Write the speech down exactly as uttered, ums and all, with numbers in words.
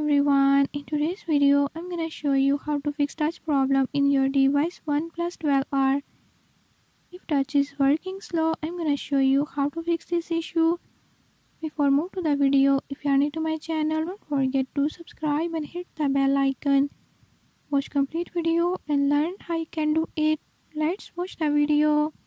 everyone, in today's video I'm gonna show you how to fix touch problem in your device Oneplus twelve R. If touch is working slow, I'm gonna show you how to fix this issue. Before move to the video, if you are new to my channel, don't forget to subscribe and hit the bell icon. Watch complete video and learn how you can do it. Let's watch the video.